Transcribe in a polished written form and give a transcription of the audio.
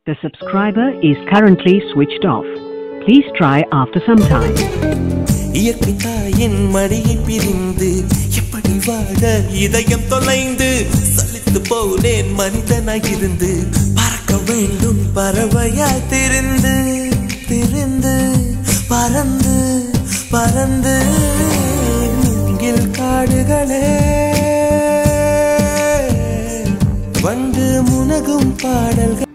The subscriber is currently switched off. Please try after some time. இயற்கை தாயின் மடியை பிரிந்து எப்படி வாழ இதயம் தொலைந்து சலித்து போனேன் மனிதனாய் இருந்து பறக்க வேண்டும் பறவையாய் திரிந்து திரிந்து பறந்து பறந்து மூங்கில் காடுகளே வண்டு முனகும் பாடல்கள்